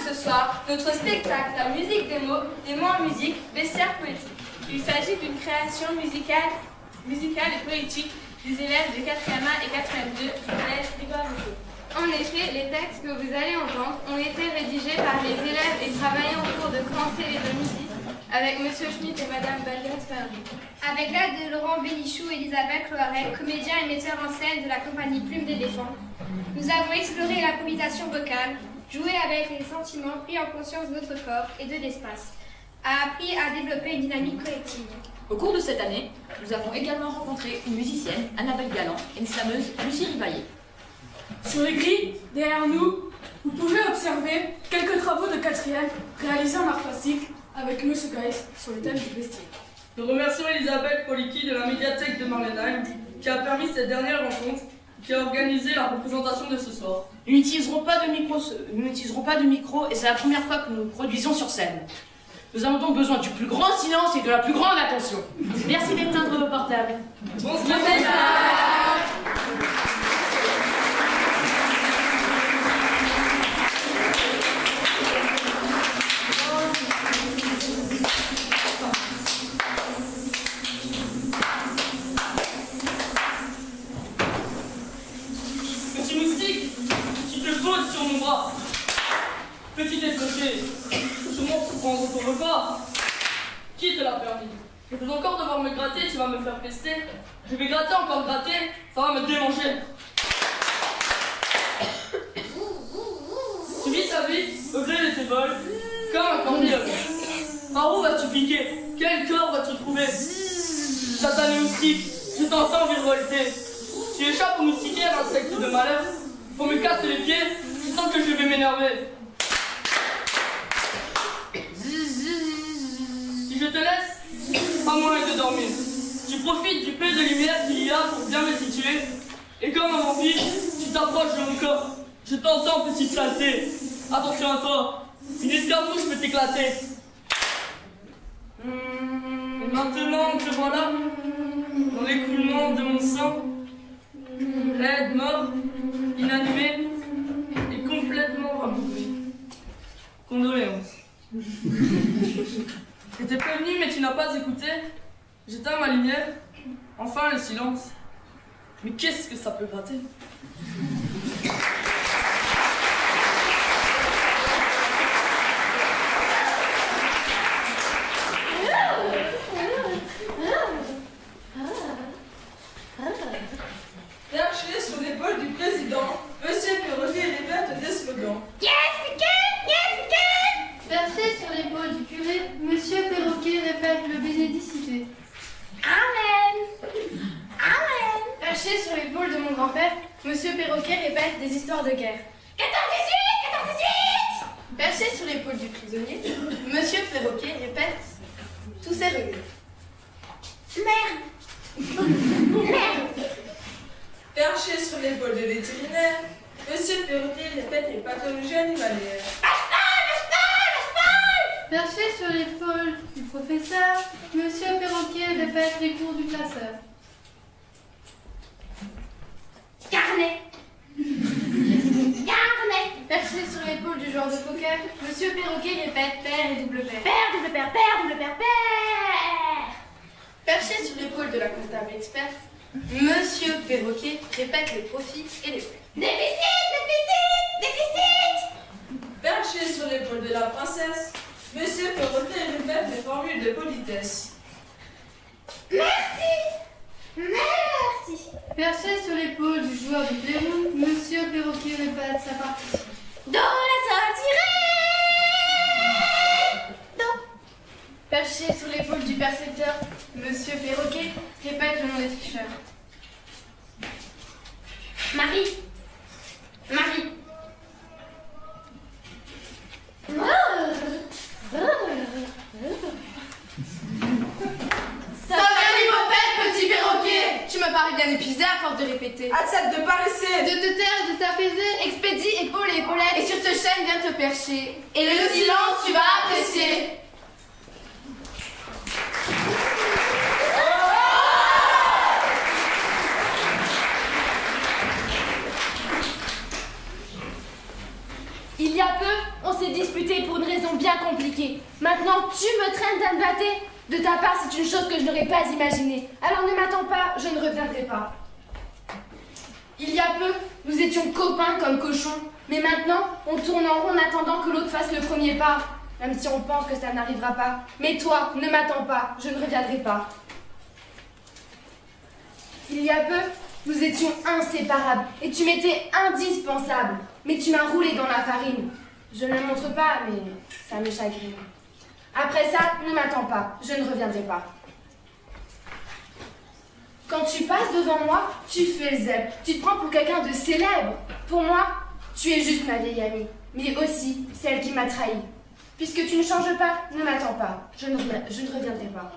ce soir notre spectacle, la musique des mots en musique, bestiaire poétique. Il s'agit d'une création musicale et poétique des élèves de 4e A et 4e 2 du collège Grégoire Rousseau. En effet, les textes que vous allez entendre ont été rédigés par les élèves et travaillés en cours de français et de musique avec M. Schmitt et Mme Baldas-Ferdi. Avec l'aide de Laurent Bénichou et Isabelle Cloiret, comédiens et metteurs en scène de la compagnie Plume d'éléphant, nous avons exploré l'improvisation vocale, joué avec les sentiments, pris en conscience de notre corps et de l'espace, a appris à développer une dynamique collective. Au cours de cette année, nous avons également rencontré une musicienne, Annabelle Galland, et une slameuse, Lucie Rivaillé. Sur les grilles, derrière nous, vous pouvez observer quelques travaux de 4e réalisés en art plastique avec M. Geis sur le thème du bestiaire. Nous remercions Elisabeth Policki de la médiathèque de Marlenheim qui a permis cette dernière rencontre, qui a organisé la représentation de ce soir. Nous n'utiliserons pas de micro et c'est la première fois que nous produisons sur scène. Nous avons donc besoin du plus grand silence et de la plus grande attention. Merci d'éteindre vos portables. Bon spectacle. Petit moustique, tu te poses sur mon bras. Petit effronté, sûrement pour prendre ton repas. Qui te l'a permis? Je vais encore devoir me gratter, tu vas me faire pester. Je vais gratter, encore gratter, ça va me démanger. Tu vis ta vie au gré de tes vols, comme un corneille. Par où vas-tu piquer? Quel corps vas-tu trouver? Satané moustique, je t'entends virevolter. Tu échappes au moustiquaire, insecte de malheur. Faut me casser les pieds, je sens que je vais m'énerver. Si je te laisse, pas moyen de dormir. Tu profites du peu de lumière qu'il y a pour bien me situer. Et comme un vampire, tu t'approches de mon corps. Je t'entends, petite saleté. Attention à toi, une escarmouche peut t'éclater. Et maintenant, te voilà, dans l'écoulement de mon sang, raide, mort, inanimé et complètement rabougri. Condoléances. Je t'ai prévenu, mais tu n'as pas écouté. J'éteins ma lumière. Enfin, le silence. Mais qu'est-ce que ça peut gratter? Perché sur l'épaule du président, Monsieur Perroquet répète des slogans. Yes, we can! Yes, we can! Perché sur l'épaule du curé, Monsieur Perroquet répète le bénédicité. Amen! Amen! Perché sur l'épaule de mon grand-père, Monsieur Perroquet répète des histoires de guerre. 14-18! 14-18! Perché sur l'épaule du prisonnier, Monsieur Perroquet répète tous ses regrets. Merde! Merde! Perché sur l'épaule de vétérinaire, Monsieur Perroquet répète les pathologies animalières. Perché sur l'épaule du professeur, Monsieur Perroquet répète les cours du classeur. Carnet! Carnet! Perché sur l'épaule du joueur de poker, Monsieur Perroquet répète père et double père. Père, double père, père, double père, père! Perché sur l'épaule de la comptable experte, Monsieur Perroquet répète les profits et les frais. Déficit! Déficit! Déficit! Perché sur l'épaule de la princesse, Monsieur Perroquet répète les formules de politesse. Merci! Merci! Perché sur l'épaule du joueur de playroom, Monsieur Perroquet répète sa partition. Do, la, sol, tiré! Do! Perché sur l'épaule du percepteur, Monsieur Perroquet répète le nom des tricheurs. Marie! Marie! Ça va l'hypopète, petit perroquet! Tu me parais bien épuisé à force de répéter. Accepte de paresser! De te taire et de t'apaiser, expédie épaule et épaulette. Et sur ce chêne, viens te percher. Et le silence, tu vas apprécier. Il y a peu, on s'est disputé pour une raison bien compliquée. Maintenant, tu me traînes d'Anne Batté. De ta part, c'est une chose que je n'aurais pas imaginée. Alors ne m'attends pas, je ne reviendrai pas. Il y a peu, nous étions copains comme cochons. Mais maintenant, on tourne en rond en attendant que l'autre fasse le premier pas. Même si on pense que ça n'arrivera pas. Mais toi, ne m'attends pas, je ne reviendrai pas. Il y a peu, nous étions inséparables. Et tu m'étais indispensable. Mais tu m'as roulé dans la farine. Je ne le montre pas, mais ça me chagrine. Après ça, ne m'attends pas, je ne reviendrai pas. Quand tu passes devant moi, tu fais le zèbre. Tu te prends pour quelqu'un de célèbre. Pour moi, tu es juste ma vieille amie, mais aussi celle qui m'a trahi. Puisque tu ne changes pas, ne m'attends pas, je ne reviendrai pas.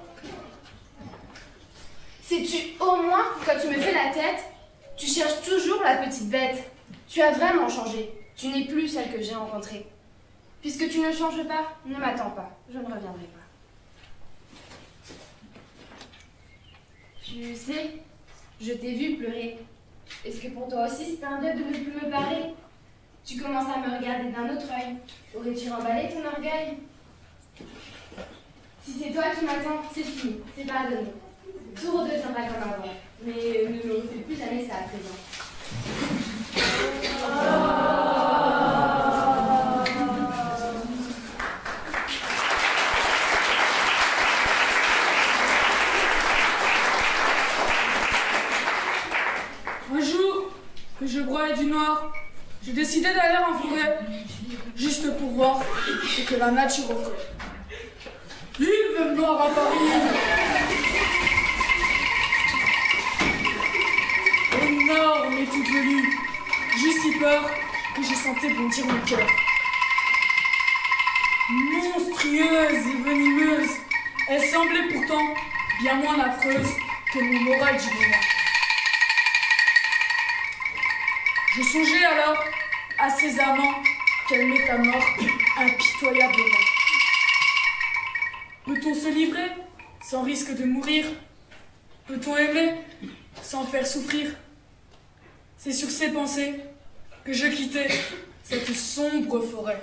Sais-tu, au moins, quand tu me fais la tête, tu cherches toujours la petite bête. Tu as vraiment changé. Tu n'es plus celle que j'ai rencontrée. Puisque tu ne changes pas, ne m'attends pas, je ne reviendrai pas. Tu sais, je t'ai vu pleurer. Est-ce que pour toi aussi c'est un deuil de ne plus me parler? Tu commences à me regarder d'un autre œil. Aurais-tu remballé ton orgueil? Si c'est toi qui m'attends, c'est fini, c'est pardonné. Tout redeviendra comme avant. Mais ne me refais plus jamais ça à présent. Un jour, que je broyais du noir, j'ai décidé d'aller en forêt, juste pour voir ce que la nature offrait. Vive le noir à Paris! Énorme et toute velue, j'eus si peur que je sentais bondir mon cœur. Monstrueuse et venimeuse, elle semblait pourtant bien moins affreuse que mon moral du moment. Je songeais alors à ces amants qu'elle met à mort impitoyablement. Peut-on se livrer sans risque de mourir? Peut-on aimer sans faire souffrir? C'est sur ces pensées que je quittais cette sombre forêt.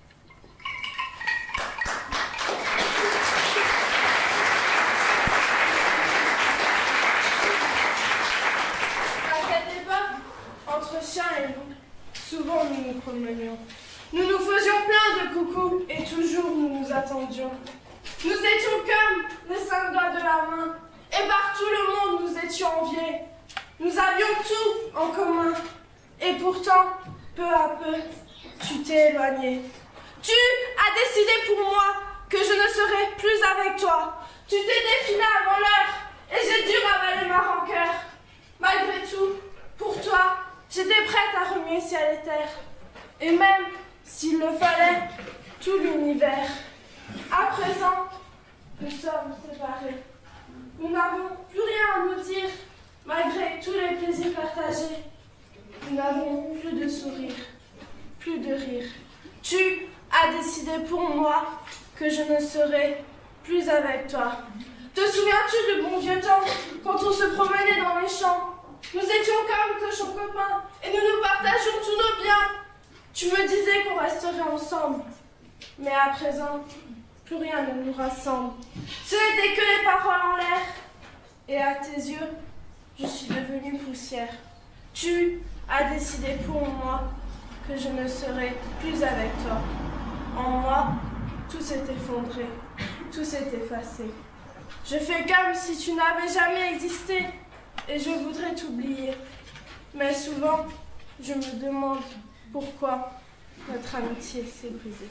À cette époque, entre chiens et loups, souvent nous nous promenions. Nous nous faisions plein de coucous et toujours nous nous attendions. Nous étions comme les 5 doigts de la main et par tout le monde nous étions enviés. Nous avions tout en commun et pourtant, peu à peu, tu t'es éloigné. Tu as décidé pour moi que je ne serai plus avec toi. Tu t'es défilé avant l'heure et j'ai dû ravaler ma rancœur. Malgré tout, pour toi, j'étais prête à remuer ciel et terre. Et même, s'il le fallait, tout l'univers. À présent, nous sommes séparés. Nous n'avons plus rien à nous dire, malgré tous les plaisirs partagés. Nous n'avons plus de sourire, plus de rire. Tu as décidé pour moi que je ne serai plus avec toi. Te souviens-tu du bon vieux temps, quand on se promenait dans les champs? Nous étions comme cochons copains, et nous nous partagions tous nos biens. Tu me disais qu'on resterait ensemble, mais à présent, plus rien ne nous rassemble. Ce n'était que les paroles en l'air, et à tes yeux, je suis devenue poussière. Tu as décidé pour moi que je ne serai plus avec toi. En moi, tout s'est effondré, tout s'est effacé. Je fais comme si tu n'avais jamais existé, et je voudrais t'oublier. Mais souvent, je me demande pourquoi notre amitié s'est brisée.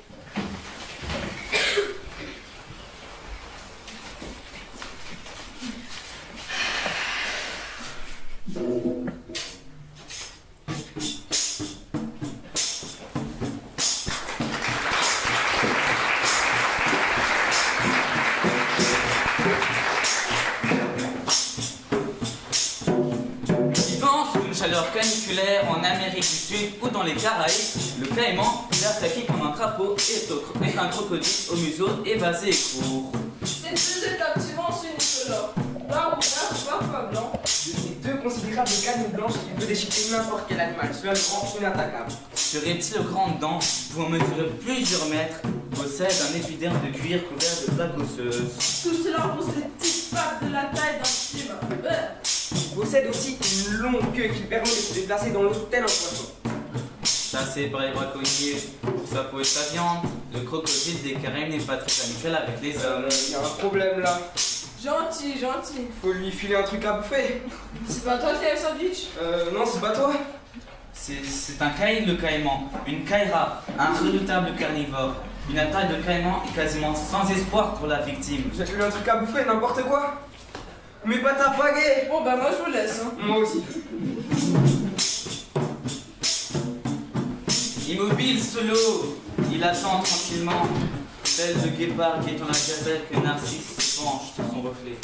Chaleur caniculaire en Amérique du Sud ou dans les Caraïbes, le caïman, il attaqué comme un crapaud et un crocodile au museau évasé et court. Ces deux établissements unicolores, brun ou vert, parfois blanc. De ces deux considérable canne blanche qui peut déchiqueter n'importe quel animal. Cela le rend inattaquable. Ce reptile aux grandes dents, pouvant mesurer plusieurs mètres, possède un épiderme de cuir couvert de plaques osseuses. Tout cela repose les petites pattes de la taille d'un film. Il possède aussi une longue queue qui permet de se déplacer dans l'eau tel un poisson. Chassé par les braconniers pour sa peau et sa viande, le crocodile des Caraïbes n'est pas très amical avec les hommes. Il y a un problème là. Gentil, gentil. Faut lui filer un truc à bouffer. C'est pas toi qui as le sandwich? Non, c'est pas toi. C'est un caïd le caïman, une caïra, un redoutable carnivore. Une attaque de caïman est quasiment sans espoir pour la victime. Jette-lui un truc à bouffer, n'importe quoi. Mais pas ta pagaie. Bon bah moi je vous laisse. Hein. Moi aussi. Immobile sous l'eau, il attend tranquillement, tel le guépard qui est dans la gazelle que Narcisse se penche sur son reflet.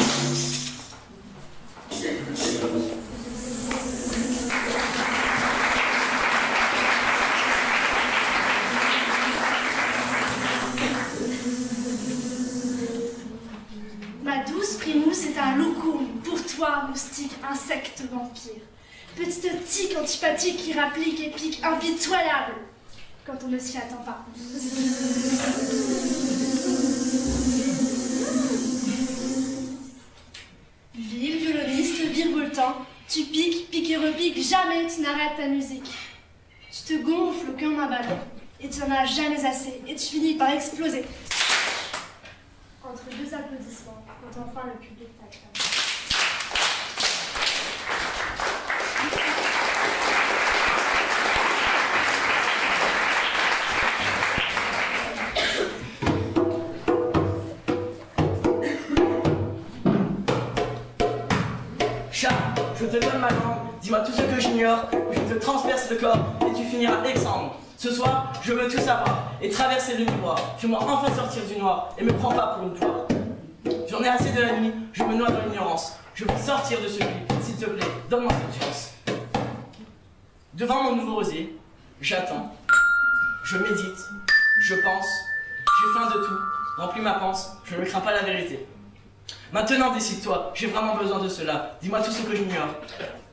Ma douce Primousse est un loukoum pour toi, moustique, insecte vampire. Petite tique antipathique qui rapplique et pique impitoyable quand on ne s'y attend pas. Vil violoniste virevoltant, tu piques, piques et repiques, jamais tu n'arrêtes ta musique. Tu te gonfles comme un ballon et tu n'en as jamais assez et tu finis par exploser. Entre deux applaudissements, quand enfin le public t'acclame. Chat, je te donne ma langue, dis-moi tout ce que j'ignore, je te transperce le corps et tu finiras exsangue. Ce soir, je veux tout savoir et traverser le miroir. Fais-moi enfin sortir du noir et me prends pas pour une poire. J'en ai assez de la nuit, je me noie dans l'ignorance. Je veux sortir de ce lit, s'il te plaît, donne-moi cette chance. Devant mon nouveau rosier, j'attends, je médite, je pense, j'ai faim de tout, remplis ma panse, je ne crains pas la vérité. Maintenant, décide-toi, j'ai vraiment besoin de cela. Dis-moi tout ce que j'ignore.